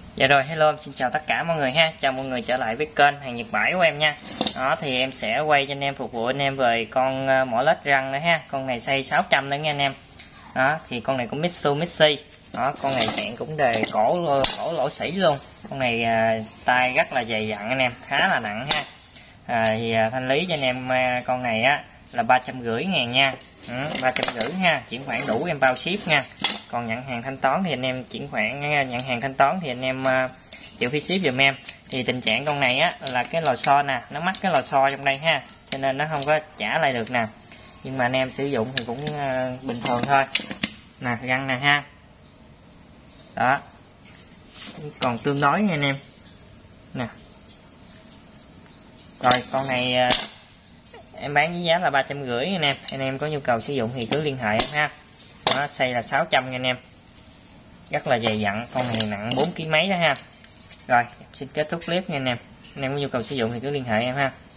Dạ rồi, hello, xin chào tất cả mọi người ha. Chào mọi người trở lại với kênh hàng Nhật Bãi của em nha. Đó thì em sẽ quay cho anh em, phục vụ anh em về con mỏ lết răng nữa ha. Con này xây 600 nữa nha anh em. Đó thì con này cũng Mitsubishi. Đó, con này hẹn cũng đề cổ lỗ sỉ luôn. Con này tay rất là dày dặn anh em, khá là nặng ha. Thanh lý cho anh em con này á là 350.000 nha. 350 ha, chuyển khoản đủ em bao ship nha. Còn nhận hàng thanh toán thì anh em chuyển khoản, nhận hàng thanh toán thì anh em chịu phí ship giùm em. Thì tình trạng con này á là cái lò xo nè, nó mắc cái lò xo trong đây ha, cho nên nó không có trả lại được nè. Nhưng mà anh em sử dụng thì cũng bình thường thôi nè, răng nè ha. Đó, còn tương đối nha anh em nè. Rồi con này em bán với giá là 350 anh em có nhu cầu sử dụng thì cứ liên hệ em ha. Đó, xây là 600 nha anh em, rất là dày dặn, con này nặng 4 kg mấy đó ha. Rồi xin kết thúc clip nha anh em có nhu cầu sử dụng thì cứ liên hệ em ha.